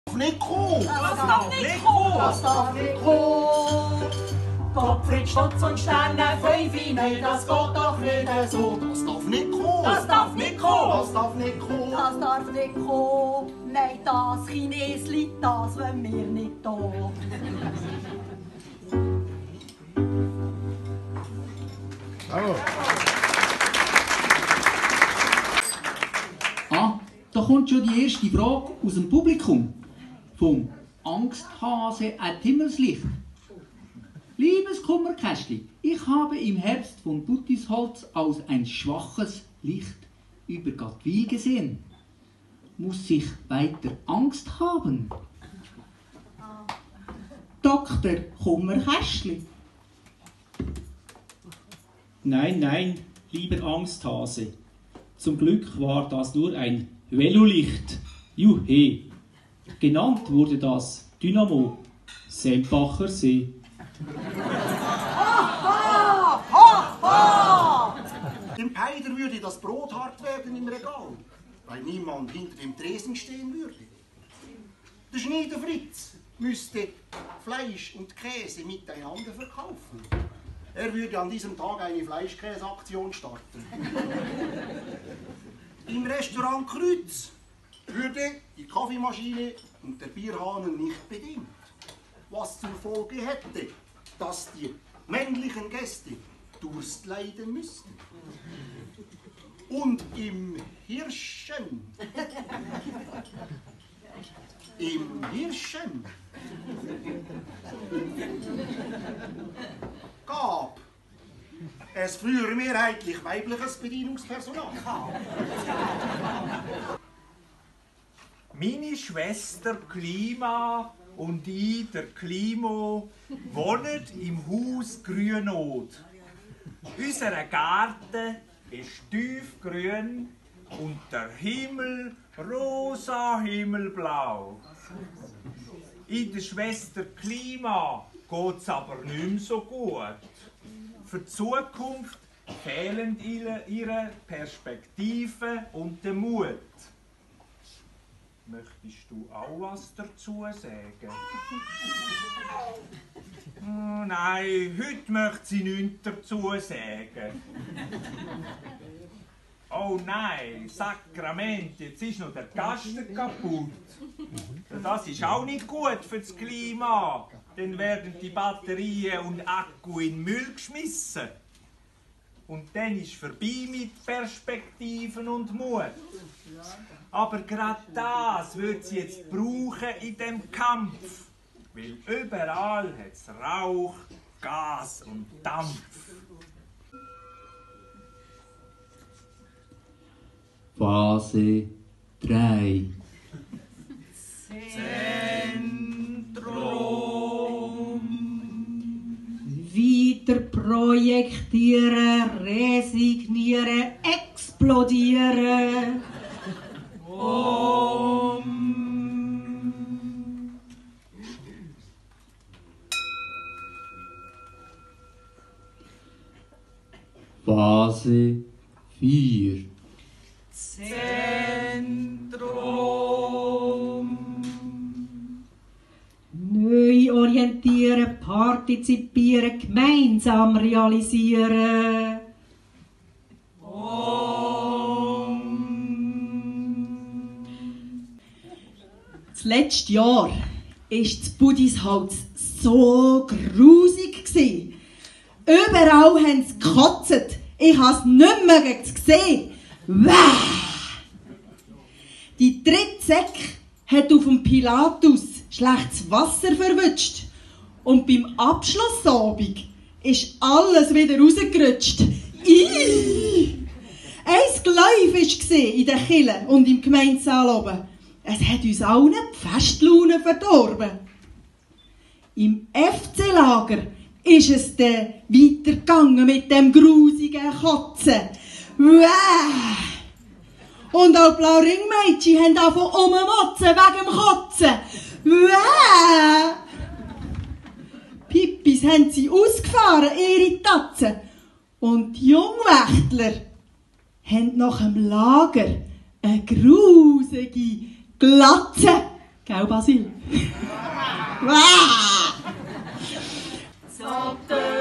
Nicht kommen! Was darf nicht kommen? Was darf nicht kommen? Gottfried Stutz und Sterne, Pfeife, nein, das geht doch nicht so. Das darf nicht kommen! Das darf nicht kommen! Das darf nicht kommen! Das darf nicht kommen. Nein, das Chinesli, das wollen wir nicht da. Bravo! Ah, da kommt schon die erste Frage aus dem Publikum. Vom Angsthase at Himmelslicht. Liebes Kummerkästli, ich habe im Herbst von Buttisholz aus ein schwaches Licht über Gattwil gesehen. Muss ich weiter Angst haben? Dr. Kummerkästli. Nein, nein, lieber Angsthase. Zum Glück war das nur ein Velolicht. Juhe. Genannt wurde das Dynamo Sempacher See. Dem Eider würde das Brot hart werden im Regal, weil niemand hinter dem Tresen stehen würde. Der Schneider Fritz müsste Fleisch und Käse miteinander verkaufen. Er würde an diesem Tag eine Fleischkäseaktion starten. Im Restaurant Kreuz würde die Kaffeemaschine und der Bierhahn nicht bedient, was zur Folge hätte, dass die männlichen Gäste Durst leiden müssten. Und im Hirschen gab es früher mehrheitlich weibliches Bedienungspersonal. Meine Schwester Klima und ich, der Klimo, wohnen im Haus Grünot. Unser Garten ist tiefgrün und der Himmel rosa himmelblau. In der Schwester Klima geht es aber nicht mehr so gut. Für die Zukunft fehlen ihre Perspektiven und der Mut. Möchtest du auch was dazu sagen? Oh nein, heute möchte sie nichts dazu sagen. Oh nein, Sakrament, jetzt ist noch der Kasten kaputt. Das ist auch nicht gut für das Klima. Dann werden die Batterien und Akku in den Müll geschmissen. Und dann ist vorbei mit Perspektiven und Mut. Aber gerade das wird sie jetzt brauchen in dem Kampf. Weil überall hat es Rauch, Gas und Dampf. Phase 3. Weiter projektieren, resignieren, explodieren. Phase 4. Neu orientieren, partizipieren, gemeinsam realisieren. Das letzte Jahr war das Buddisholz so grusig. Überall haben sie gekotzt. Ich habe es nicht mehr gesehen. Die dritte Säcke hat auf dem Pilatus schlechtes Wasser verwünscht. Und beim Abschlussabend ist alles wieder rausgerutscht. Ein Geläuf war in der Kirche und im Gemeindesaal oben. Es hat uns allen die Festlaune verdorben. Im FC-Lager ist es dann weitergegangen mit dem grusigen Kotzen. Und auch die Blau-Ring-Mädchen haben angefangen rummotzen wegen dem Kotzen. Pippis haben sie ausgefahren, ihre Tatzen. Und die Jungwächtler haben nach dem Lager eine grusige Glatze Gell, Basil? Sag